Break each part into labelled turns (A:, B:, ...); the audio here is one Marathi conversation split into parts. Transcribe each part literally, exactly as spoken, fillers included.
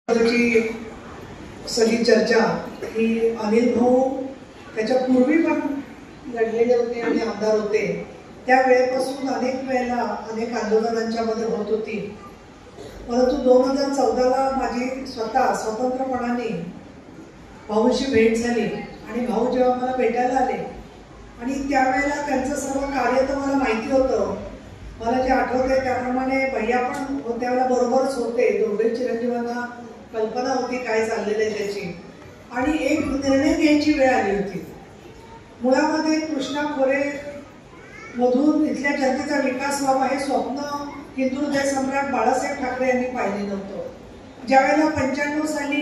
A: सगळी चर्चा ही अनिल भाऊ त्याच्या पूर्वी पण लढलेले होते आणि आमदार होते, त्या वेळेपासून अनेक वेळेला अनेक आंदोलनांच्या मध्ये होत होती. परंतु दोन हजार चौदाला माझी स्वतः स्वतंत्रपणाने भाऊशी भेट झाली आणि भाऊ जेव्हा मला भेटायला आले आणि त्यावेळेला त्यांचं सर्व कार्य तर मला माहिती होतं. मला जे आठवत आहे त्याप्रमाणे भैया पण त्यावेळेला बरोबरच होते. दोघे चिरंजीवांना कल्पना होती काय चाललेलं आहे त्याची, आणि एक निर्णय घ्यायची वेळ आली होती. मुळामध्ये कृष्णा खोरे मधून इथल्या जनतेचा विकास व्हावा हे स्वप्न हिंदू हृदय सम्राट बाळासाहेब ठाकरे यांनी पाहिले नव्हतं. ज्यावेळेला पंच्याण्णव साली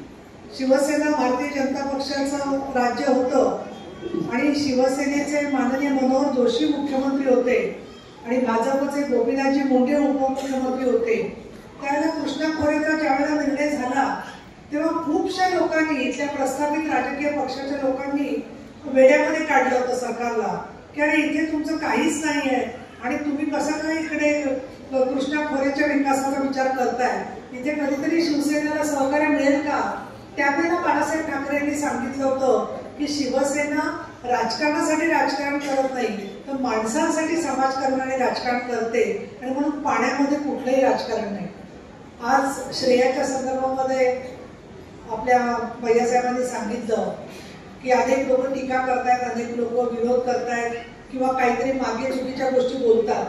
A: शिवसेना भारतीय जनता पक्षाचं राज्य होतं आणि शिवसेनेचे माननीय मनोहर जोशी मुख्यमंत्री होते आणि भाजपचे गोपीनाथजी मुंडे उपमुख्यमंत्री होते, त्यावेळेला कृष्णा खोरेचा ज्यावेळेला निर्णय झाला तेव्हा खूपशा लोकांनी, इथल्या प्रस्थापित राजकीय पक्षाच्या लोकांनी वेड्यामध्ये काढलं होतं सरकारला की अरे इथे तुमचं काहीच नाही आहे आणि तुम्ही कसं काय इकडे कृष्णा खोरेच्या विकासाचा विचार करताय, इथे कधीतरी शिवसेनेला सहकार्य मिळेल का. त्यावेळेला बाळासाहेब ठाकरे यांनी सांगितलं होतं की शिवसेना राजकारणासाठी राजकारण करत नाही तर माणसांसाठी समाजकारण आणि राजकारण करते, आणि म्हणून पाण्यामध्ये कुठलंही राजकारण नाही. आज श्रेयाच्या संदर्भामध्ये आपल्या भैयासाहेबांनी सांगितलं की अनेक लोक टीका करतायत, अनेक लोक विरोध करतायत किंवा काहीतरी मागे चुकीच्या गोष्टी बोलतात.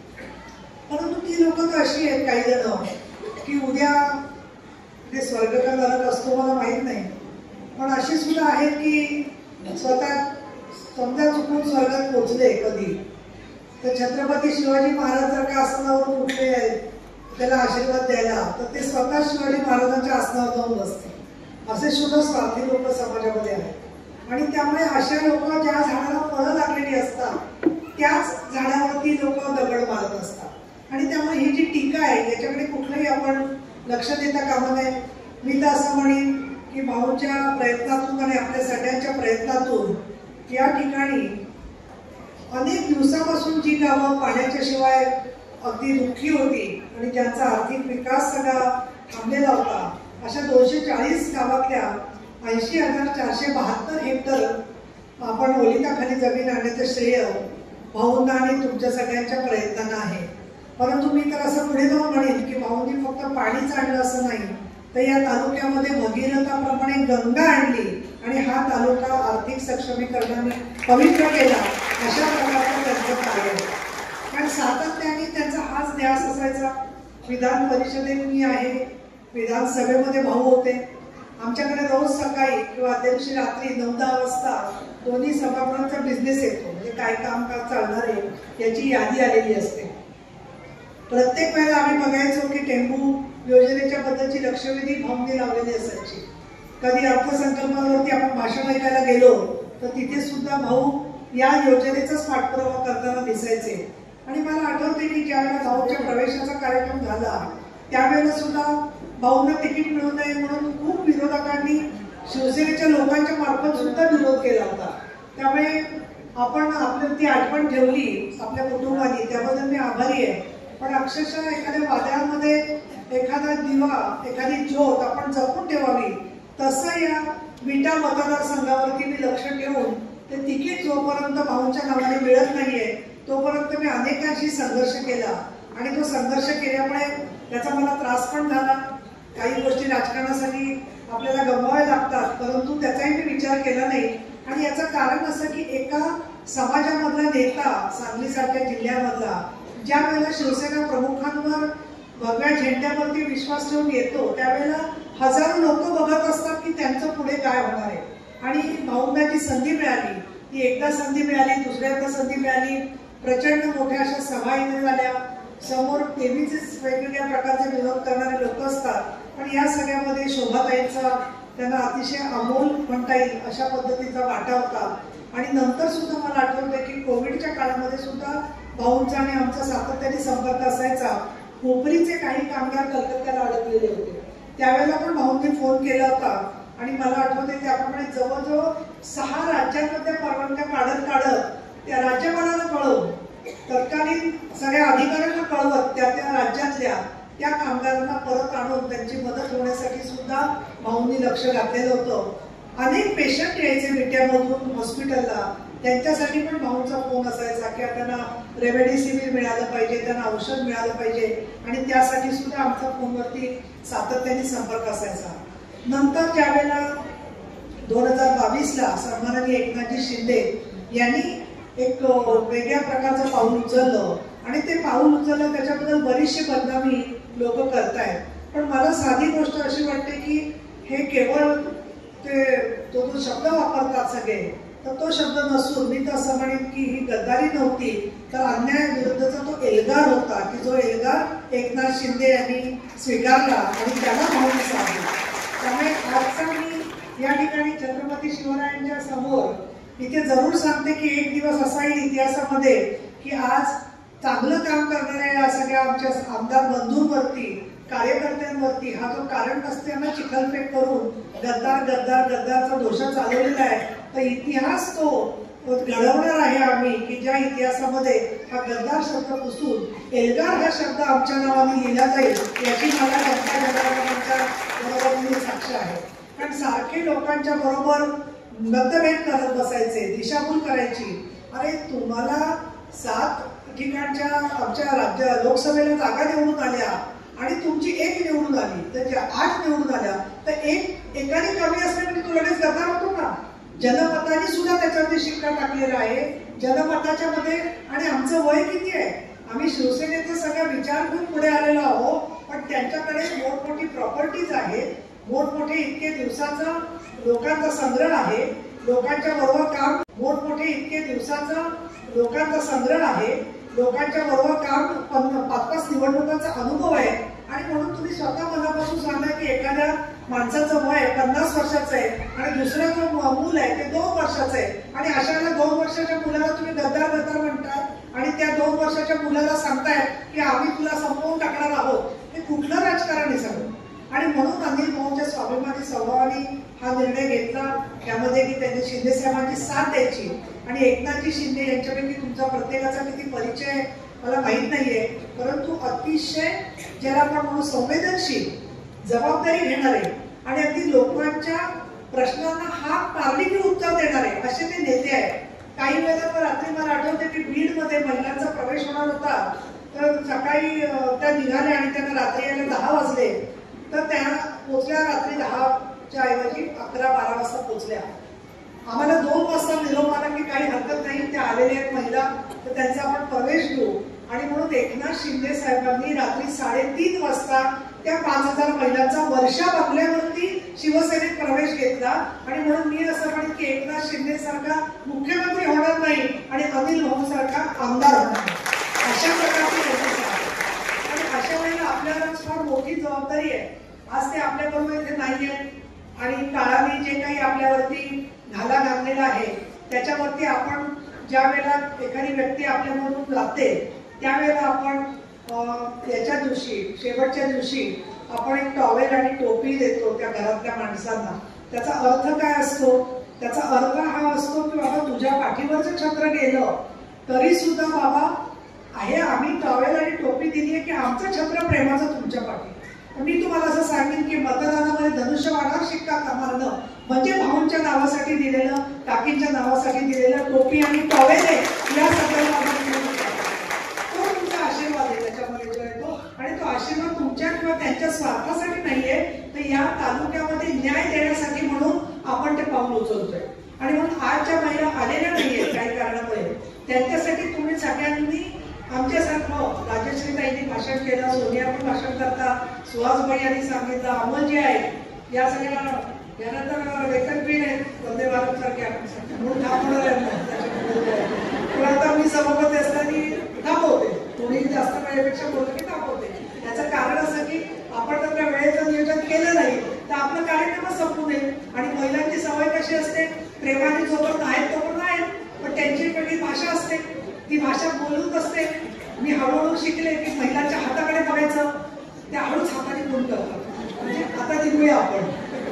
A: परंतु ती लोक तर अशी आहेत काही जण की उद्या ते स्वर्ग का नरक असतो मला माहीत नाही, पण अशी सुद्धा आहेत की स्वतः समजा चुकून स्वर्गात पोचले कधी तर छत्रपती शिवाजी महाराज जर का आसनावरून उठले त्याला आशीर्वाद द्यायला तर ते स्वतः शिवाजी महाराजांच्या आसनावर जाऊन बसते. असे सुद्धा स्वार्थी लोक समाजामध्ये आहेत. आणि त्यामुळे अशा लोक ज्या झाडाला फळं लागलेली असतात त्याच झाडावरती लोक दगड मारत असतात, आणि त्यामुळे ही जी टीका आहे याच्याकडे कुठलंही आपण लक्ष देता कामा नये. मी तर असं म्हणेन की भाऊच्या प्रयत्नातून आणि आपल्या सगळ्यांच्या प्रयत्नातून या ठिकाणी अनेक दिवसापासून जी गावं पाण्याच्या शिवाय अगदी दुःखी होती आणि ज्यांचा आर्थिक विकास सगळा थांबलेला होता, अशा दोनशे चाळीस गावातल्या ऐंशी हजार चारशे बहात्तर हेक्टर आपण ओलिताखाली जमीन आणण्याचं श्रेय भाऊंना आणि तुमच्या सगळ्यांच्या प्रयत्नांना आहे. परंतु मी तर असं पुढे जाऊन म्हणेन की भाऊंनी फक्त पाणीच आणलं असं नाही तर या तालुक्यामध्ये भगीरथाप्रमाणे गंगा आणली आणि हा तालुका आर्थिक सक्षमीकरणाने पवित्र केला. अशा प्रकारचं त्यांचं कार्य आहे. कारण सातत्याने त्यांचा हाच ध्यास असायचा. विधान परिषदेत मी आहे, विधानसभेमध्ये भाऊ होते. आमच्याकडे रोज सकाळी किंवा अध्यक्षी रात्री नऊ दहा वाजता दोन्ही सभागृहांचा बिझनेस येतो, म्हणजे काय कामकाज चालणार आहे याची यादी आलेली असते. प्रत्येक वेळेला आम्ही बघायचो की टेंबू योजनेच्या बद्दलची लक्षवेधी भाऊंनी लावलेली असायची. कधी अर्थसंकल्पावरती आपण भाषण ऐकायला गेलो तर तिथे सुद्धा भाऊ या योजनेचाच पाठपुरावा करताना दिसायचे. आणि मला आठवते की ज्यावेळेला भाऊच्या प्रवेशाचा कार्यक्रम झाला त्यावेळेला सुद्धा भाऊंना तिकीट मिळू नये म्हणून खूप विरोधकांनी शिवसेनेच्या लोकांच्या मार्फत सुद्धा विरोध केला होता. त्यामुळे आपण आपली ती आठवण ठेवली आपल्या कुटुंबाने, त्याबद्दल मी आभारी आहे. पण अक्षरशः एखाद्या वादळामध्ये एखादा दिवा, एखादी ज्योत आपण जपून ठेवावी, तसं या विटा मतदारसंघावरती मी लक्ष ठेवून ते तिकीट जोपर्यंत भाऊंच्या नावाने मिळत नाहीये तोपर्यंत मी अनेकांशी संघर्ष केला. आणि तो संघर्ष केल्यामुळे त्याचा मला त्रास पण झाला. काही गोष्टी राजकारणासाठी आपल्याला गमवाव्या लागतात, परंतु त्याचाही मी विचार केला नाही. आणि याचं कारण असं की एका समाजामधला नेता सांगलीसारख्या जिल्ह्यामधला ज्या वेळेला शिवसेना प्रमुखांवर भगव्या झेंड्यावरती विश्वास ठेवून येतो त्यावेळेला हजारो लोक बघत असतात की त्यांचं पुढे काय होणार आहे. आणि भाऊंना जी संधी मिळाली ती एकदा संधी मिळाली, दुसऱ्यांदा संधी मिळाली, प्रचंड मोठ्या अशा सभा इथे झाल्या. समोर तेवीसच वेगवेगळ्या प्रकारचे विरोध करणारे लोक असतात, पण या सगळ्यामध्ये शोभाताईंचा त्यांना अतिशय अमोल म्हणता येईल अशा पद्धतीचा वाटा होता. आणि नंतर सुद्धा मला आठवतंय की कोविडच्या काळामध्ये सुद्धा भाऊंचा आणि आमचा सातत्याने संपर्क असायचा. कोपरीचे काही कामगार कलकत्त्याला अडकलेले होते, त्यावेळेला पण भाऊंनी फोन केला होता. आणि मला आठवते त्याप्रमाणे जवळजवळ सहा राज्यांमध्ये परवानग्या काढत काढत त्या राज्यपालांना कळवून तत्कालीन सगळ्या अधिकाऱ्यांना कळवत त्या त्या राज्यातल्या त्या कामगारांना परत आणून त्यांची मदत होण्यासाठी सुद्धा भाऊंनी लक्ष घातलेलं होतं. अनेक पेशंट यायचे विट्यामधून हॉस्पिटलला, त्यांच्यासाठी पण भाऊंचा फोन असायचा की त्यांना रेमडेसिवीर मिळालं पाहिजे, त्यांना औषध मिळालं पाहिजे, आणि त्यासाठी सुद्धा आमचा फोनवरती सातत्याने संपर्क असायचा. नंतर ज्यावेळेला दोन हजार बावीसला सन्माननीय एकनाथजी शिंदे यांनी एक वेगळ्या प्रकारचं पाऊल उचललं, आणि ते पाऊल उचललं त्याच्याबद्दल बरीचशी बदनामी लोक करतायत. पण मला साधी गोष्ट अशी वाटते की हे केवळ ते तो जो शब्द वापरतात सगळे, तर तो शब्द नसून मी तर असं म्हणेन की ही गद्दारी नव्हती, तर अन्यायाविरुद्धचा तो एल्गार होता की जो एल्गार एकनाथ शिंदे यांनी स्वीकारला आणि त्याला भाऊन साधला. त्यामुळे आजचा मी या ठिकाणी छत्रपती शिवरायांच्या समोर इथे जरूर सांगते की एक दिवस असा येईल इतिहासामध्ये की आज चांगलं काम करणाऱ्या या सगळ्या आमच्या आमदार बंधूंवरती, कार्यकर्त्यांवरती हा जो कारण नसताना चिखलफेक करून गद्दार गद्दार गद्दारचा दोषा चालवलेला आहे, तर इतिहास तो घडवणार आहे आम्ही की ज्या इतिहासामध्ये हा गद्दार शब्द पुसून एल्गार हा शब्द आमच्या नावाने लिहिला जाईल, याची मला जनता जनार्दनांच्या बरोबर साक्ष आहे. कारण सारखे लोकांच्या बरोबर मतभेद करत बसायचे, दिशाभूल करायची. अरे तुम्हाला सात ठिकाणच्या आमच्या राज्य लोकसभेला जागा निवडून आल्या आणि तुमची एक निवडून आली, तर ज्या आठ निवडून आल्या तर एक एकाने कमी असले म्हणजे तू लगेच गद्दार होतो ना. जनमताने सुद्धा त्याच्यावरती शिक्का टाकलेला आहे. जनमताच्या मध्ये, आणि आमचं वय किती आहे, आम्ही शिवसेनेचे सगळा विचार घेऊन पुढे आलेलो आहोत, पण त्यांच्याकडे मोठमोठी प्रॉपर्टीज आहे, मोठमोठे इतके दिवसाचा लोकांचा संग्रह आहे, लोकांच्या बरोबर काम मोठमोठे इतके दिवसाचा लोकांचा संग्रह आहे, लोकांच्या बरोबर काम पाच पाच निवडणुकांचा अनुभव आहे. आणि म्हणून तुम्ही स्वतः मनापासून सांगा की एखाद्या माणसाचं वय पन्नास वर्षाचं आहे आणि दुसरा जो मूल आहे ते दोन वर्षाचं आहे, आणि अशाला दोन वर्षाच्या मुलाला तुम्ही गद्दार गद्दार म्हणताय आणि त्या दोन वर्षाच्या मुलाला सांगताय की आम्ही तुला संपवून टाकणार आहोत. हे कुठलं राजकारण आहे सगळं. आणि म्हणून अनिल भाऊंच्या स्वाभिमानी स्वभावाने हा निर्णय घेतला त्यामध्ये की त्यांनी शिंदे साहेबांची साथ द्यायची. आणि एकनाथजी शिंदे यांच्यापैकी तुमचा प्रत्येकाचा किती परिचय मला माहीत नाहीये, परंतु अतिशय ज्याला आपण म्हणून संवेदनशील, जबाबदारी घेणारे आणि अगदी लोकांच्या प्रश्नांना हात मारली की उत्तर देणारे असे ते नेते आहेत. काही वेळेला रात्री मला आठवते की बीडमध्ये महिलांचा प्रवेश होणार होता, तर सकाळी त्या निघाल्या आणि त्यांना रात्री यायला दहा वाजले, तर त्या पोचल्या रात्री दहाच्या ऐवजी अकरा बारा वाजता पोचल्या. आम्हाला दोन वाजता निरोप आला की काही हरकत नाही, त्या आलेल्या आहेत महिला, तर त्यांचा आपण प्रवेश घेऊ. आणि म्हणून एकनाथ शिंदे साहेबांनी रात्री साडेतीन वाजता त्या पाच हजार महिलांचा वर्षा बंगल्यावरती शिवसेनेत प्रवेश घेतला. आणि म्हणून मी असं म्हणेन की एकनाथ शिंदे सारखा मुख्यमंत्री होणार नाही आणि अनिल भाऊ सारखा आमदार होणार नाही, अशा प्रकारची व्यवस्था आहे. आणि अशा वेळेला आपल्याला फार मोठी जबाबदारी आहे. आज ते आपल्याबरोबर इथे नाही आहे आणि काळाने जे काही आपल्यावरती घाला घातलेला आहे त्याच्यावरती आपण ज्या वेळेला एखादी व्यक्ती आपल्यामधून जाते त्यावेळेला आपण याच्या दिवशी शेवटच्या दिवशी आपण एक टॉवेल आणि टोपी देतो त्या घरातल्या माणसांना. त्याचा अर्थ काय असतो? त्याचा अर्थ हा असतो की बाबा तुझ्या पाठीवरचं छत्र गेलं तरी सुद्धा बाबा आहे, आम्ही टॉवेल आणि टोपी दिली आहे की आमचं छत्र प्रेमाचं तुमच्या पाठी. मी तुम्हाला असं सांगेन की मतदानामध्ये धनुष्यबाणावर शिक्का मारणं म्हणजे भाऊंच्या नावासाठी दिलेलं, काकींच्या नावासाठी दिलेलं टोपी आणि टॉवेल आहे, या सगळ्या तो तुमचा आशीर्वाद आहे त्याच्यामध्ये जो येतो. आणि तो आशीर्वाद तुमच्या किंवा त्यांच्या स्वार्थासाठी नाहीये, तर या तालुक्यामध्ये न्याय देण्यासाठी म्हणून आपण ते पाऊल उचलतोय. आणि म्हणून आज ज्या महिला आलेल्या नाहीये काही कारणामुळे त्यांच्यासाठी तुम्ही सगळ्यांनी आमच्यासारखं राजश्रीताईंनी भाषण केलं, सोनिया पण भाषण करता, सुहासबाई यांनी सांगितलं, अमोल जे आहे या सगळ्या यानंतर वेतनपीन आहेत वंदे भारत सारख्या म्हणून थांबवणार आहेत. आता मी सभापती असताना थांबवते, थोडी जास्त वेळेपेक्षा बोललं की थांबवते. याचं कारण असं की आपण जर त्या वेळेचं नियोजन केलं नाही तर आपलं कार्यक्रमच संपू नये. आणि महिलांची सवय कशी असते, प्रेमाने जोपर्यंत आहेत तोपर्यंत आहेत, पण त्यांची वेगळी भाषा असते, ती भाषा बोलूच असते. मी हळूहळू शिकले की महिलांच्या हाताकडे बघायचं, त्या हळूच हाताने फोन करतात, म्हणजे आता निघूया आपण.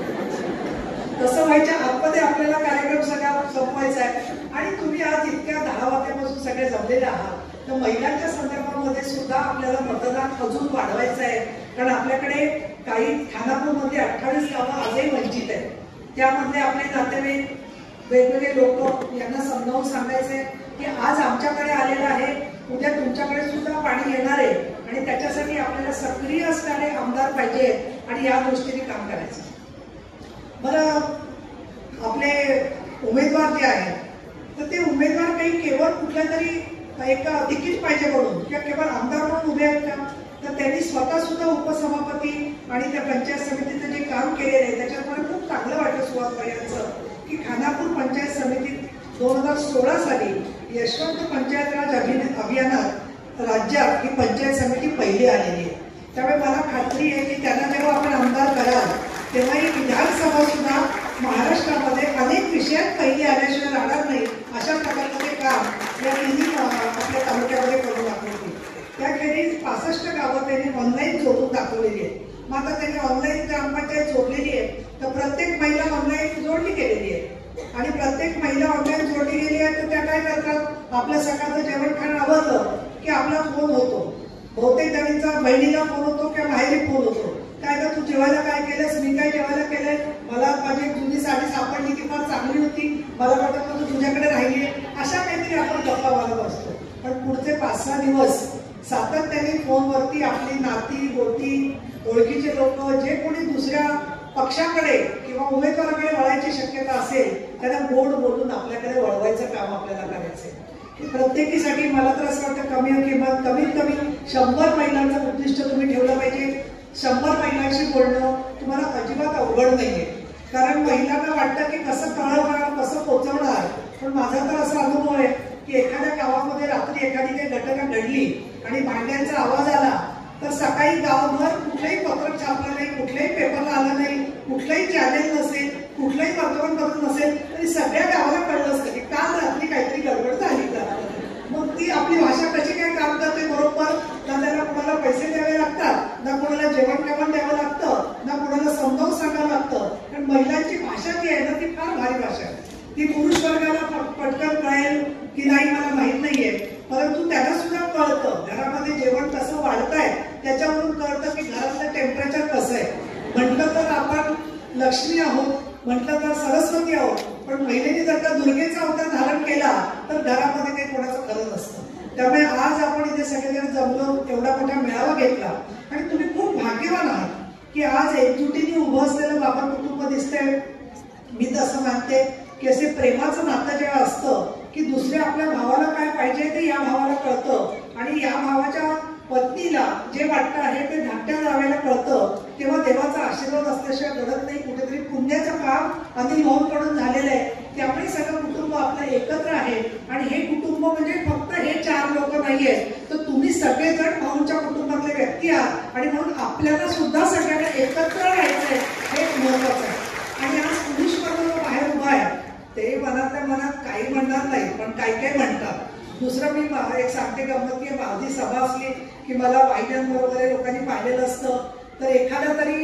A: तसं व्हायच्या आतमध्ये आपल्याला कार्यक्रम सगळा संपवायचा आहे. आणि तुम्ही आज इतक्या दहा वाजल्यापासून सगळे जमलेले आहात, तर महिलांच्या संदर्भामध्ये सुद्धा आपल्याला मतदान अजून वाढवायचं आहे. कारण आपल्याकडे काही खानापूरमध्ये अठ्ठावीस गावं आजही वंचित आहेत. त्यामधले आपले नातेवाईक वेगवेगळे लोक यांना समजावून सांगायचे की आज आमच्याकडे आलेलं आहे, उद्या तुमच्याकडे सुद्धा पाणी येणार आहे आणि त्याच्यासाठी आपल्याला सक्रिय असणारे आमदार पाहिजे आणि या दृष्टीने काम करायचं. बरं, आपले उमेदवार जे आहेत तर ते उमेदवार काही केवळ कुठल्या तरी एक तिकीट पाहिजे म्हणून किंवा केवळ आमदार म्हणून उभे आहेत का, तर त्यांनी स्वतः सुद्धा उपसभापती आणि त्या पंचायत समितीचं जे काम केलेलं आहे त्याच्यामुळे खूप चांगलं वाटलं सुहासबाई यांचं की खानापूर पंचायत समितीत दोन हजार सोळा साली यशवंत पंचायत राज अभियानात राज्यात ही पंचायत समिती पहिली आलेली आहे. त्यामुळे मला खात्री आहे की त्यांना जेव्हा आपण आमदार कराल तेव्हा ही विधानसभा सुद्धा महाराष्ट्रामध्ये अनेक विषयात पहिली आल्याशिवाय राहणार नाही अशा प्रकारचे काम या तिन्ही आपल्या तालुक्यामध्ये करून दाखवतील. त्याखेरीज पासष्ट गावं त्यांनी ऑनलाईन जोडून दाखवलेली आहे. मग आता त्यांनी ऑनलाईन ग्रामपंचायत जोडलेली आहे तर प्रत्येक महिला ऑनलाईन जोडली गेलेली आहे आणि प्रत्येक महिला ऑनलाईन जोडली गेली आहे तर त्या काय करतात, आपलं सकाळचं जेवण खाणं आवडलं की आपला फोन होतो. बहुतेक जणींचा बहिणीला फोन होतो किंवा माहेरी फोन होतो, काय का तू जेवायला काय केलंस, मी काय जेवायला केलंय, मला माझी जुनी साडी सापडली ती फार चांगली होती, मला वाटत तू तुझ्याकडे राहिली, अशा काहीतरी आपण गप्पा मारत असतो. पण पुढचे पाच सहा दिवस सातत्याने फोनवरती आपली नाती गोटी ओळखीचे लोक जे कोणी दुसऱ्या पक्षाकडे किंवा उमेदवाराकडे वळायची शक्यता असेल त्यांना गोड बोलून आपल्याकडे वळवायचं काम आपल्याला करायचंय. प्रत्येकीसाठी मला तर असं वाटतं कमी किंमत कमीत कमी शंभर महिलांचं उद्दिष्ट तुम्ही ठेवलं पाहिजे. शंभर महिलांशी बोलणं तुम्हाला अजिबात अवघड नाहीये, कारण महिलांना वाटतं की कसं कळवणार कसं पोचवणार. पण माझा तर असा अनुभव आहे की एखाद्या गावामध्ये रात्री एखादी काही घटना घडली आणि भांड्यांचा आवाज आला तर सकाळी गावभर कुठलंही पत्रक छापलं नाही, कुठल्याही पेपरला आलं नाही, कुठलंही चॅनेल नसेल, कुठलंही वर्तमानपत्र नसेल तरी सगळ्या गावाला कळलं असतं की काल रात्री काहीतरी गडबड झाली. मग ती आपली भाषा कशी काय काम करते बरोबर, ना त्याला कोणाला पैसे द्यावे लागतात, ना कोणाला जेवण केवण द्यावं लागतं, ना कोणाला समजावून सांगावं लागतं. कारण महिलांची भाषा जी आहे ना ती फार भारी भाषा आहे. ती पुरुष वर्गाला पटकन कळेल की नाही मला माहित नाहीये, परंतु त्यांना सुद्धा कळतं घरामध्ये जेवण कसं वाढतंय त्याच्यावरून कळतं की घरातलं टेम्परेचर कसं आहे. म्हटलं तर आपण लक्ष्मी आहोत, म्हटलं तर सरस्वती आहोत, पण महिलेने जर का दुर्गेचा अवतार धारण केला तर घरामध्ये काही कोणाचं खरं नसतं. त्यामुळे आज आपण इथे सगळेजण जमलो, एवढा मोठा मेळावा घेतला आणि तुम्ही खूप भाग्यवान आहात की आज एकजुटीने उभं असलेलं बाबा कुटुंब दिसतंय. मी तर असं मानते की असे प्रेमाचं नातं जेव्हा असतं की दुसऱ्या आपल्या भावाला काय पाहिजे ते या भावाला कळतं आणि या भावाच्या पत्नीला जे वाटतं आहे ते धाकट्या जावेला कळतं, तेव्हा देवाचा आशीर्वाद असल्याशिवाय घडत नाही. कुठेतरी पुण्याचं काम अनिल भाऊंकडून झालेलं आहे. त्यामुळे सगळं कुटुंब आपलं एकत्र आहे आणि हे कुटुंब म्हणजे फक्त हे चार लोक नाहीये, तर तुम्ही सगळेजण भाऊंच्या कुटुंबातले व्यक्ती आहात आणि म्हणून आपल्याला सुद्धा सगळ्यांना एकत्र राहायचंय हे महत्वाचं आहे. आणि आज पुरुष वर्ग बाहेर उभा आहे ते मनातल्या मनात काही म्हणणार नाही, पण काही काही म्हणतात. दुसरं मी एक सांगते गंमत की माझी सभा असली की मला वाहिन्यांवर वगैरे लोकांनी पाहिलेलं असतं तर एखादा तरी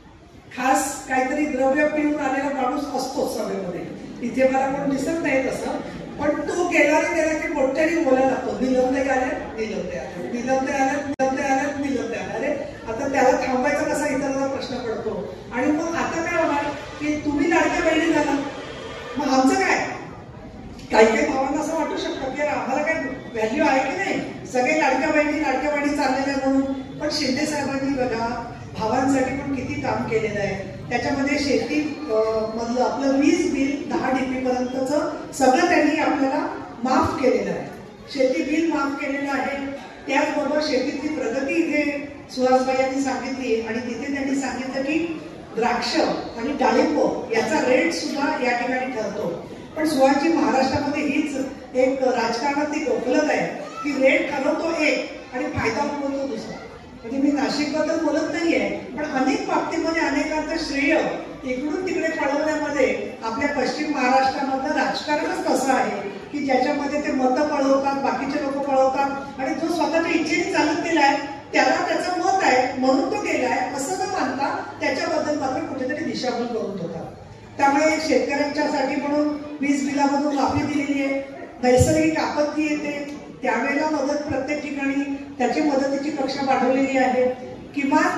A: खास काहीतरी द्रव्य पिऊन आलेला माणूस असतो सभेमध्ये. इथे मला कोण दिसत नाही तसं, पण तो गेला गेला की मोठ्याने बोलायला लागतो, निलंबे आले निलंबे आले निलंबे आले निलंबे आले निलंबे आले. अरे आता त्याला थांबायचा कसा इतरांचा प्रश्न पडतो. आणि मग आता काय होणार की तुम्ही लाडक्या बहिणी झाला, मग आमचं काय. काही काही भावांना असं वाटू शकतं की आम्हाला काय व्हॅल्यू आहे की नाही, सगळे लाडक्या बहिणी लाडक्या बहिणी चाललेल्या म्हणून. पण शिंदे साहेबांनी बघा भावांसाठी पण किती काम केलेलं आहे. त्याच्यामध्ये शेती मधलं आपलं वीज बिल दहा डीपी पर्यंतचं सगळं त्यांनी आपल्याला माफ केलेलं आहे. शेती बिल माफ केलेलं आहे. त्याचबरोबर शेतीची प्रगती इथे सुहासबाई यांनी सांगितली आणि तिथे त्यांनी सांगितलं की द्राक्ष आणि डाळिंब याचा रेट सुद्धा या ठिकाणी ठरतो. पण सुहासजी महाराष्ट्रामध्ये हीच एक राजकारणातली गफलत आहे की रेट ठरवतो एक आणि फायदा उठवतो दुसरा. म्हणजे मी नाशिकबद्दल बोलत नाहीये, पण अनेक बाबतीमध्ये अनेकांचं श्रेय इकडून तिकडे पळवण्यामध्ये आपल्या पश्चिम महाराष्ट्रामधलं राजकारणच कसं आहे की ज्याच्यामध्ये ते मतं पळवतात, बाकीचे लोक पळवतात आणि जो स्वतःच्या इच्छेने चालत गेलाय त्याला त्याचं मत आहे म्हणून तो गेलाय असं न मानता त्याच्याबद्दल मात्र कुठेतरी दिशाभूल करून होतात. त्यामुळे शेतकऱ्यांच्यासाठी म्हणून वीज बिलामधून माफी दिलेली आहे. नैसर्गिक आपत्ती येते त्यावेळेला मदत प्रत्येक ठिकाणी त्याची मदतीची कक्षा वाढवलेली आहे. किमान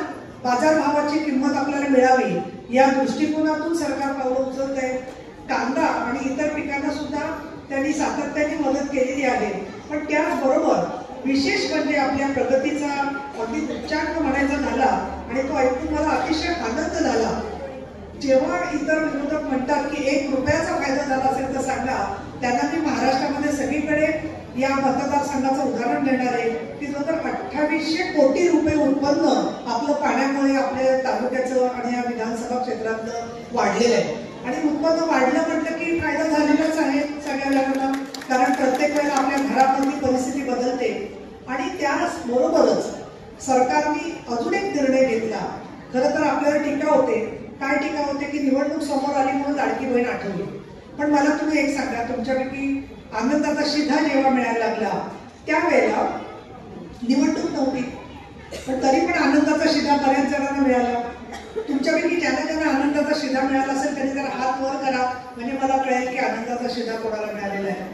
A: बाजारभावाची किंमत आपल्याला मिळावी या दृष्टिकोनातून सरकार पावलं उचलत आहे. कांदा आणि इतर पिकांना सुद्धा त्यांनी सातत्याने मदत केलेली आहे. पण त्याचबरोबर विशेष म्हणजे आपल्या प्रगतीचा अगदी उच्चांक म्हणायचा झाला आणि तो ऐकून मला अतिशय आनंद झाला जेव्हा इतर विरोधक म्हणतात की एक रुपयाचा फायदा झाला असेल तर सांगा. त्यांना मी महाराष्ट्रामध्ये सगळीकडे या मतदारसंघाचं उदाहरण देणार आहे की जो तर अठ्ठावीसशे कोटी रुपये उत्पन्न आपलं पाण्यामुळे आपल्या तालुक्याचं आणि या विधानसभा क्षेत्रातलं वाढलेलं आहे. आणि उत्पन्न वाढलं म्हटलं की फायदा झालेलाच आहे सगळ्या लोकांना, कारण प्रत्येक वेळेला आपल्या घरामधली परिस्थिती बदलते. आणि त्याचबरोबरच सरकारने अजून एक निर्णय घेतला. खरं तर आपल्याला टीका होते, काय टीका होते की निवडणूक समोर आली म्हणून लाडकी बहीण आठवली. पण मला तुम्ही एक सांगा, तुमच्यापैकी आनंदाचा शिधा जेव्हा मिळायला लागला त्यावेळेला निवडणूक नव्हती, पण तरी पण आनंदाचा शिधा बऱ्याच जणांना मिळाला. तुमच्यापैकी ज्यांना ज्यांना आनंदाचा शिधा मिळाला असेल त्यांनी जरा हात वर करा, म्हणजे मला कळेल की आनंदाचा शिधा कोणाला मिळालेला आहे.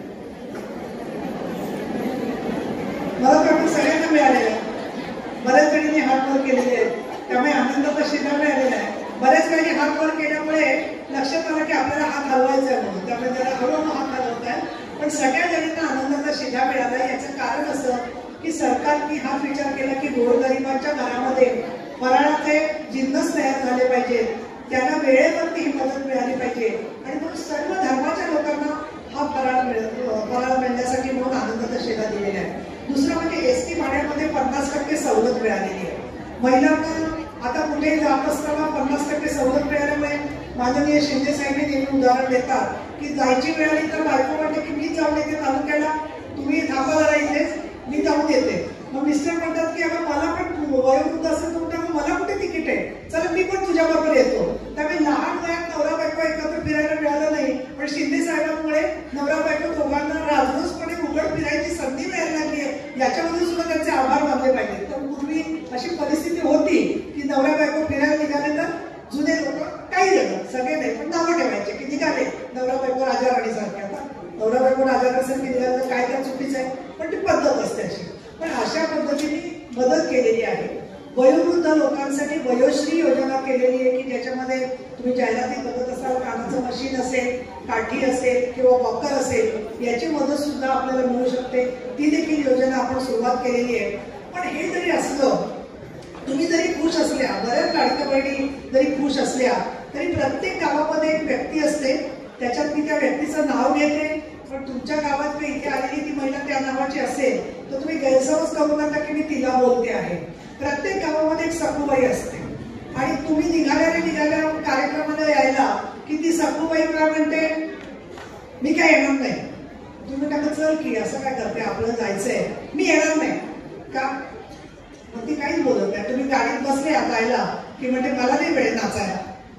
A: मला वाटतं सगळ्यांना मिळालेला आहे. बऱ्याच जणांनी हात वर केलेले आहेत, त्यामुळे आनंदाचा शिधा मिळालेला आहे. बऱ्याच वेळी हात वर केल्यामुळे लक्षात आलं की आपल्याला हात हलवायचा आहे म्हणून, त्यामुळे जरा हळूहळू हात हलवत आहे. पण सगळ्या जणांना आनंदाचा शिधा मिळाला. याचं कारण असं की सरकारने हाच विचार केला की गोरगरिबांच्या घरामध्ये फराळाचे जिन्नस तयार झाले पाहिजेत, त्यांना वेळेवरती ही मदत मिळाली पाहिजे आणि मग सर्व धर्माच्या लोकांना हा फराळ मिळ फराळ मिळण्यासाठी म्हणून आनंदाचा शिधा दिलेला आहे. दुसरं म्हणजे एस टी भाड्यामध्ये पन्नास टक्के सवलत मिळालेली आहे. महिलांना आता कुठेही जात असताना पन्नास टक्के सवलत मिळाल्यामुळे माननीय शिंदे साहेबांनी नेहमी उदाहरण देतात की जायची वेळ आली तर बायको म्हणते की मी जाऊन येते तालुक्याला, तुम्ही थांबा जरा इथेच, मी जाऊन येते. मग मिस्टर म्हणतात की अगं मला पण वयोवृद्ध असेल तर मला कुठे तिकीट आहे, चला मी पण तुझ्या बरोबर येतो. त्यामुळे लहान वयात नवरा बायको एकत्र फिरायला मिळालं नाही, पण शिंदे साहेबांमुळे नवरा बायको दोघांना राजरोसपणे उघड फिरायची संधी मिळायला लागली आहे. याच्यामध्ये सुद्धा त्यांचे आभार मानले पाहिजे. तर पूर्वी अशी परिस्थिती होती की नवरा बायको फिरायला निघाले तर जुने लोक काही जण, सगळे नाही पण नावं ठेवायचे की निघाले नवरा बायको राजा राणी सारखे. आता नवरा बायको राजा राणी निघाले तर काय काय चुकीचं आहे, पण ती पद्धत असते अशी. पण अशा पद्धतीने मदत केलेली आहे. वयोवृद्ध लोकांसाठी वयोश्री योजना केलेली आहे की ज्याच्यामध्ये तुम्ही जाहिराती बघत असाल, कानाचं मशीन असेल, काठी असेल किंवा वॉकर असेल, याची मदत सुद्धा आपल्याला मिळू शकते. ती देखील योजना आपण सुरुवात केलेली आहे. पण हे जरी असलं, तुम्ही जरी खुश असल्या, बऱ्याच लाडक्या बहिणी जरी खुश असल्या, तरी प्रत्येक गावामध्ये एक व्यक्ती असते, त्याच्यात मी त्या व्यक्तीचं नाव घेते. पण तुमच्या गावात काही इथे आलेली ती महिला त्या नावाची असेल तर तुम्ही गैरसमज करू नका की मी तिला बोलते आहे. प्रत्येक गावामध्ये एक सखूबाई असते आणि तुम्ही निघाल्याने निघाल्या कार्यक्रमाला यायला की ती सखूबाई काय म्हणते, मी काय येणार नाही. तुम्ही टाका चल की असं काय करते, आपल्याला जायचंय, मी येणार नाही का. मग ती काहीच बोलत नाही. तुम्ही गाडीत बसले जायला की म्हणते मला नाही वेळ नाचायला,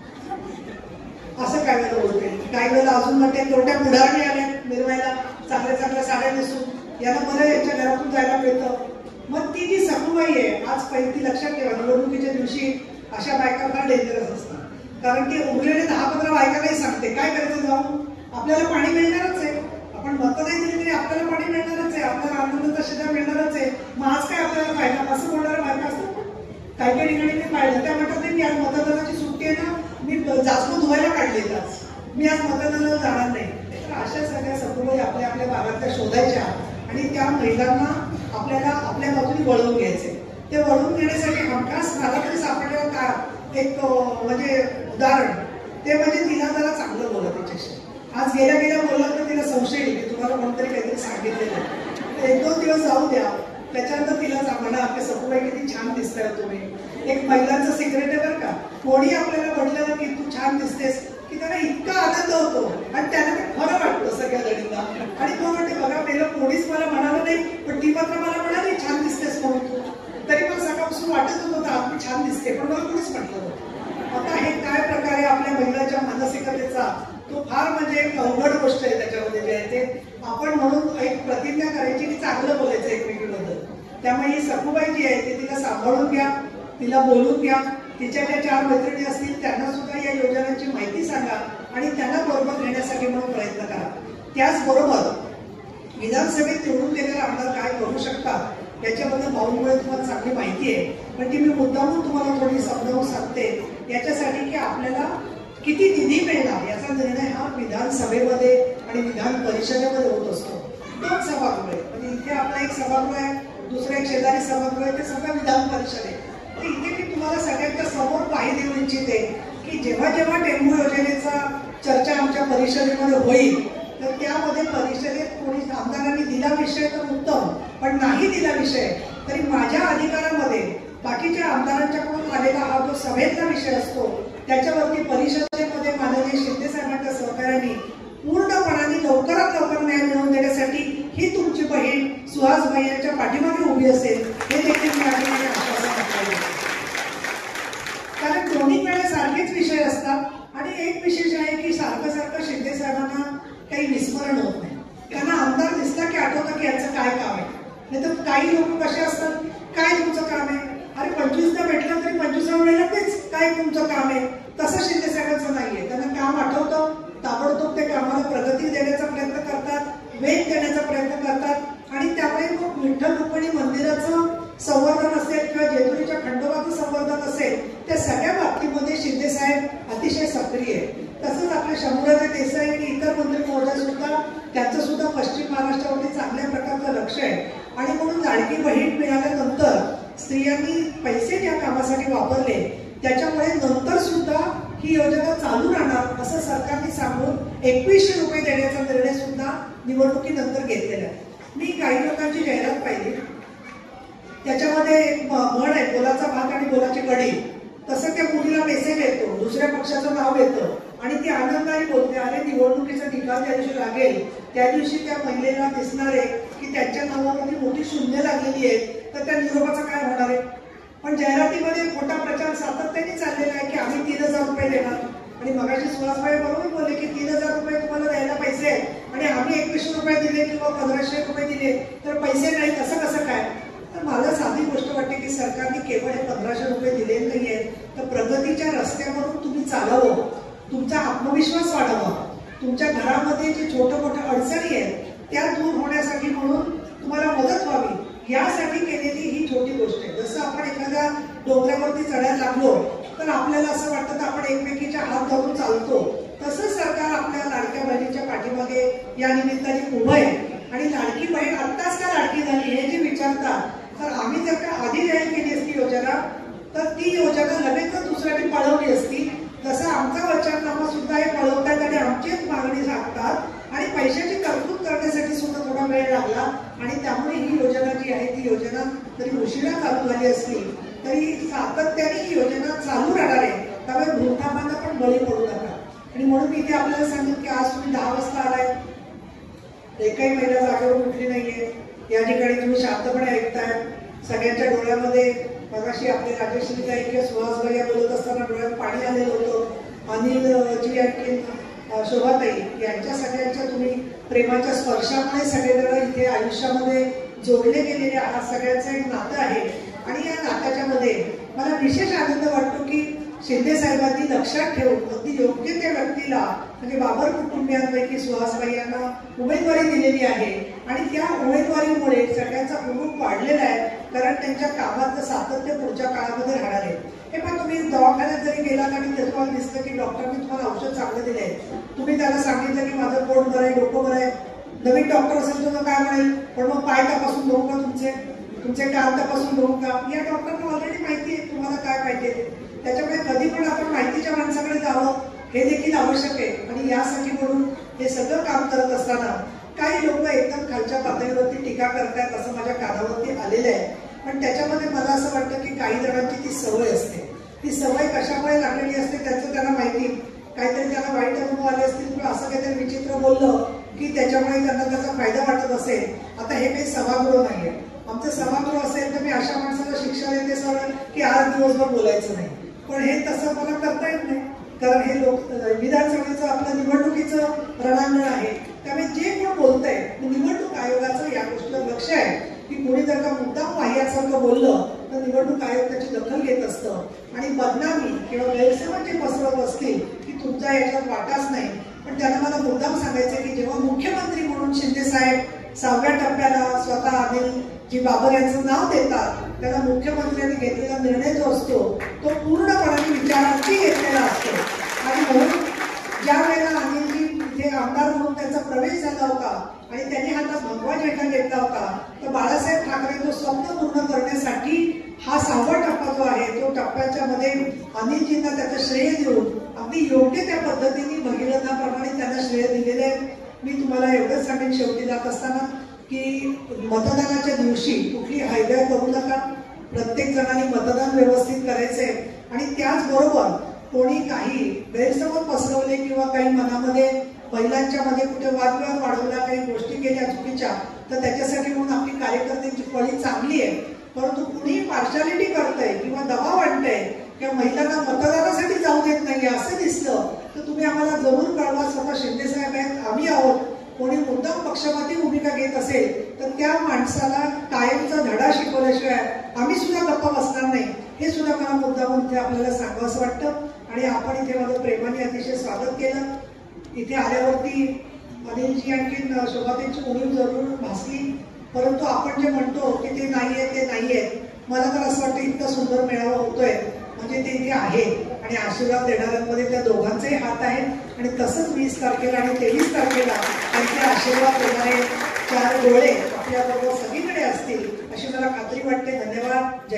A: असं काय वेळेला बोलते. काही वेळेला अजून म्हणते तोट्या पुढारणी आल्या मिरवायला चांगल्या चांगल्या साड्या नेसून, याला बरं यांच्या घरातून जायला मिळतं. मग ती जी सखूबाई आहे, आज पहिली ती लक्षात ठेवा, निवडणुकीच्या दिवशी अशा बायका फार डेंजरस असतात. कारण की उरलेले दहा पंधरा बायकालाही सांगते काय करायचं, जाऊन आपल्याला पाणी मिळणारच आहे, आपण मत नाही दिली तरी आपल्याला पाणी मिळणारच आहे, आपल्याला आनंदाचा शिधा मिळणारच आहे, मग आज काय आपल्याला फायदा, असं बोलणाऱ्या बायका असतात. काही काही ठिकाणी ते पाहिलं, त्या म्हणतात नाही मी आज मतदानाची सुट्टी आहे ना, मी जास्त धुवायला काढले, आज मी आज मतदानाला जाणार नाही. तर अशा सगळ्या सखूबाई आपल्या आपल्या भागातल्या शोधायच्या आणि त्या महिलांना आपल्याला आपल्या बाजूने वळवून घ्यायचे. ते वळवून घेण्यासाठी हमखास मला तरी सापडलेलं का एक म्हणजे उदाहरण, ते म्हणजे तिला जरा चांगलं बोला तिच्याशी. आज गेल्या गेल्या बोललं तर तिला संशय येईल की तुम्हाला कोणतरी काहीतरी सांगितलेलं. एक दोन दिवस जाऊ द्या, त्याच्यानंतर तिला म्हणा आपल्या सखूबाई किती छान दिसताय तुम्ही. एक महिलांचं सिक्रेट आहे बरं का, कोणी आपल्याला म्हटलं की तू छान दिसतेस की त्याला इतका आनंद होतो आणि त्याला ते खरं वाटतं सगळ्या जणींना. आणि तो म्हणते बघा पहिलं कोणीच मला म्हणालं नाही, पण ती मात्र मला म्हणाली छान दिसतेस म्हणून तू, तरी मला सकाळपासून वाटत होतं आता मी छान दिसते, पण मला कोणीच म्हटलं होतं. आता हे काय प्रकारे आपल्या महिलांच्या मानसिकतेचा तो फार म्हणजे एक अवघड गोष्ट आहे. त्याच्यामध्ये जे आहे ते आपण म्हणून एक प्रतिज्ञा करायची की चांगलं बोलायचं एकमेकीबद्दल. त्यामुळे ही सखूबाई जी आहे ती तिला सांभाळून घ्या, तिला बोलून घ्या. तिच्या ज्या चार मैत्रिणी असतील त्यांना सुद्धा या योजनांची माहिती सांगा आणि त्यांना बरोबर घेण्यासाठी म्हणून प्रयत्न करा. त्याचबरोबर विधानसभेत निवडून गेलेले आमदार काय करू शकतात याच्याबद्दल भाऊमुळे तुम्हाला चांगली माहिती आहे, पण ती मी मुद्दामून तुम्हाला थोडी समजावून सांगते याच्यासाठी की आपल्याला किती निधी मिळणार याचा निर्णय हा विधानसभेमध्ये आणि विधान परिषदेमध्ये होत असतो. दोन सभागृह आहे, म्हणजे इथे आपला एक सभागृह आहे, दुसरं एक शेजारी सभागृह आहे, ते सगळं विधान परिषद आहे. तर इथे मी तुम्हाला सगळ्यांच्या समोर माहिती देऊ इच्छिते की जेव्हा जेव्हा टेंबू योजनेचा चर्चा आमच्या परिषदेमध्ये होईल तर त्यामध्ये परिषदेत कोणी आमदारांनी दिला विषय तर उत्तम, पण नाही दिला विषय तरी माझ्या अधिकारामध्ये बाकीच्या आमदारांच्याकडून आलेला हा जो सभेतला विषय असतो त्याच्यावरती परिषदेमध्ये माननीय शिंदे साहेबांच्या सहकार्याने पूर्णपणाने लवकरात लवकर न्याय मिळवून देण्यासाठी ही तुमची बहीण सुहासबाई यांच्या पाठीमागे उभी असेल हे देखील मी आठवणी आश्वासन टाकले. कारण दोन्ही वेळा सारखेच विषय असतात आणि एक विशेष आहे की सारखं सारखं शिंदे साहेबांना काही विस्मरण होत नाही. त्यांना आमदार दिसला की आठवतं की यांचं काय काम आहे. नाही तर काही लोक कसे असतात, काय तुमचं काम आहे, अरे पंचवीसदा भेटलं तरी पंचवीसाव्या वेळेला तेच काय तुमचं काम आहे. तसं शिंदे साहेबांचं नाहीये. त्यांना काम आठवतं, ताबडतोब ते कामाला प्रगती देण्याचा प्रयत्न करतात, वेग देण्याचा प्रयत्न करतात आणि त्यामुळे मग विठ्ठल रुक्मिणी मंदिराचं संवर्धन असेल किंवा जेजुरीच्या खंडोबाचं संवर्धन असेल त्या सगळ्या बाबतीमध्ये शिंदे साहेब अतिशय सक्रिय आहे. तसंच आपले शंभूराजे देसाई आणि इतर मंत्री महोदय सुद्धा त्यांचं सुद्धा पश्चिम महाराष्ट्रामध्ये चांगल्या प्रकारचं लक्ष आहे आणि म्हणून लाडकी बहीण मिळाल्यानंतर स्त्रियांनी पैसे ज्या कामासाठी वापरले त्याच्यामुळे नंतर सुद्धा ही योजना चालू राहणार असं सरकारने सांगून एकवीसशे रुपये देण्याचा निर्णय सुद्धा निवडणुकीनंतर घेतलेला आहे. मी काही लोकांची जाहिरात पाहिली, त्याच्यामध्ये एक म्हण आहे, बोलाचा भात आणि बोलाची कढी. तसं त्या मुलीला मेसेज येतो, दुसऱ्या पक्षाचं नाव येतं आणि ती आनंदाने बोलते अरे निवडणुकीचा निकाल त्या दिवशी लागेल त्या दिवशी त्या महिलेला दिसणार आहे की त्यांच्या नावावरती मोठी शून्य लागलेली आहे, तर त्या निरोपाचं काय होणार आहे. पण जाहिरातीमध्ये खोटा प्रचार सातत्याने चाललेला आहे की आम्ही तीन हजार रुपये देणार आणि मगाशी सुहासबाई बरोबर बोलले की तीन हजार रुपये तुम्हाला द्यायला पैसे आहेत आणि आम्ही एकवीसशे रुपये दिले किंवा पंधराशे रुपये दिले तर पैसे नाही, कसं कसं काय. तर मला साधी गोष्ट वाटते की सरकारने केवळ हे पंधराशे रुपये दिले नाहीये तर प्रगतीच्या रस्त्यावरून तुम्ही चालावं, तुमचा आत्मविश्वास वाढावा, तुमच्या घरामध्ये जे छोट्या मोठ्या अडचणी आहेत त्या दूर होण्यासाठी म्हणून तुम्हाला मदत व्हावी यासाठी केलेली ही छोटी गोष्ट आहे. जसं आपण एखाद्या डोंगरावरती चढायला लागलो तर आपल्याला असं वाटतं तर आपण एकमेकीच्या हात धरून चालतो, तसंच सरकार आपल्या लाडक्या बहिणीच्या पाठीमागे या निमित्ताने उभं आहे. आणि लाडकी बहीण आत्ताच का लाडकी झाली हे जे विचारतात तर आम्ही जर का आधी जाहीर केली असती योजना तर ती योजना लगेचच दुसऱ्याने पळवली असती. तसं आमचा वचननामा सुद्धा हे पळवतात आणि आमचीच मागणी सांगतात आणि पैशाची तरतूद करण्यासाठी सुद्धा थोडा वेळ लागला आणि त्यामुळे ही योजना जी आहे ती योजना जरी उशिरा चालू झाली असली तरी सातत्याने ही योजना चालू राहणार आहे. त्यामुळे वृद्धांना पण बळी पडू नका. आणि म्हणून मी इथे आपल्याला सांगितलं की आज तुम्ही दहा वाजता आलाय, एकही महिला जागेवर उठली नाहीये, या ठिकाणी तुम्ही शांतपणे ऐकताय. सगळ्यांच्या डोळ्यामध्ये मगाशी आपले राजेश्रीताई किंवा सुहासबाई बोलत असताना डोळ्यात पाणी आलेलं होतं. अनिलजी आणखी शोभाताई यांच्या सगळ्यांच्या तुम्ही प्रेमाच्या स्पर्शामुळे सगळेजण इथे आयुष्यामध्ये जोडले गेलेले आहात. सगळ्यांचं एक नातं आहे आणि या नात्याच्या मध्ये मला विशेष आनंद वाटतो की शिंदे साहेबांनी लक्षात ठेवून अगदी योग्य त्या व्यक्तीला म्हणजे बाबर कुटुंबियांपैकी सुहासबाई यांना उमेदवारी दिलेली आहे आणि त्या उमेदवारीमुळे सगळ्यांचा कुटुंब वाढलेला आहे कारण त्यांच्या कामाचं सातत्य पुढच्या काळामध्ये राहणार आहे. हे पण तुम्ही दवाखान्यात जरी गेलात आणि तुम्हाला दिसतं की डॉक्टरने तुम्हाला औषध चांगलं दिले आहे, तुम्ही त्याला सांगितलं की माझं पोट बरं आहे, डोकं बरं आहे, नवीन डॉक्टर असेल तर काय म्हणेल पण मग पाय तपासून घेऊ का तुमचे तुमचे कान तपासून घेऊ का. या डॉक्टरना ऑलरेडी माहिती आहे तुम्हाला काय पाहिजे, त्याच्यामुळे कधी पण आपण माहितीच्या माणसाकडे जावं हे देखील आवश्यक आहे. आणि यासाठी म्हणून हे सगळं काम करत असताना काही लोक एकदम खालच्या पातळीवरती टीका करतायत असं माझ्या कानावरती आलेलं आहे. पण त्याच्यामध्ये मला असं वाटतं की काही जणांची ती सवय असते, ती सवय कशामुळे लागलेली असते त्याचं त्यांना माहिती. काहीतरी त्यांना वाईट अनुभव आले असतील किंवा असं काहीतरी विचित्र बोललं की त्याच्यामुळे त्यांना त्याचा फायदा वाटत असेल. आता हे काही सभागृह नाहीये, आमचं सभागृह असेल तर मी अशा माणसाला शिक्षा देते सरळ की आज दिवसभर बोलायचं नाही. पण हे तसं मला करता येत नाही कारण हे लोक विधानसभेचं आपलं निवडणुकीचं रणांगण आहे. त्यामुळे जे कोण बोलतंय निवडणूक आयोगाचं या गोष्टीला लक्ष आहे की कोणी जर का मुद्दाम वाह्यासारखं बोललं तर निवडणूक आयोग त्याची दखल घेत असतं आणि बदनामी किंवा गैरसमज जे पसरवत असतील की तुमचा याच्यात वाटाच नाही. पण त्यांना मला मुद्दाम सांगायचं की जेव्हा मुख्यमंत्री म्हणून शिंदे साहेब सहाव्या टप्प्याला स्वतः अनिल जी बाबर यांचं नाव देतात, त्याला मुख्यमंत्र्यांनी घेतलेला निर्णय जो असतो तो पूर्णपणे विचारार्थी घेतलेला असतो. आणि म्हणून ज्या वेळेला अनिलजी इथे आमदार म्हणून त्यांचा प्रवेश झाला होता आणि त्यांनी हातात भगवा झेंडा घेतला होता, तर बाळासाहेब ठाकरे तो स्वप्न पूर्ण करण्यासाठी हा सहावा टप्पा जो आहे तो टप्प्याच्या मध्ये अनिलजींना त्याचं श्रेय देऊन अगदी योग्य त्या पद्धतीने भगीरथाप्रमाणे त्यांना श्रेय दिलेले आहे. मी तुम्हाला एवढंच सांगेन शेवटी जात असताना की मतदानाच्या दिवशी कुठली हैदय करू नका. प्रत्येक जणांनी मतदान व्यवस्थित करायचंय आणि त्याचबरोबर कोणी काही गैरसमज पसरवले किंवा काही मनामध्ये महिलांच्या मध्ये कुठे वादविवाद वाढवला, काही गोष्टी केल्या चुकीच्या, तर त्याच्यासाठी म्हणून आपली कार्यकर्त्यांची फळी चांगली आहे. परंतु कुणी पार्शालिटी करतंय किंवा दबाव आणतंय किंवा महिलांना मतदानासाठी जाऊ देत नाहीये असं दिसलं तर तुम्ही आम्हाला जरूर कळवा. स्वतः शिंदे साहेब आहेत, आम्ही आहोत. कोणी मुद्दाम पक्षपाती भूमिका घेत असेल तर त्या माणसाला कायमचा धडा शिकवल्याशिवाय आम्ही सुद्धा गप्पा बसणार नाही, हे सुद्धा मला मुद्दामून इथे आपल्याला सांगावं असं वाटतं. आणि आपण इथे माझं प्रेमाने अतिशय स्वागत केलं. इथे आल्यावरती अनिलजी आणखीन शोभाताईंची उणीव जरूर भासली, परंतु आपण जे म्हणतो की ते नाहीये ते नाहीये, मला तर असं वाटतं इतका सुंदर मेळावा होतोय म्हणजे ते इथे आहे आणि आशीर्वाद देणाऱ्यांमध्ये त्या दोघांचेही हात आहेत. आणि तसंच वीस तारखेला आणि तेवीस तारखेला त्यांचे आशीर्वाद देणारे चार डोळे आपल्याबरोबर सगळीकडे असतील अशी मला खात्री वाटते. धन्यवाद.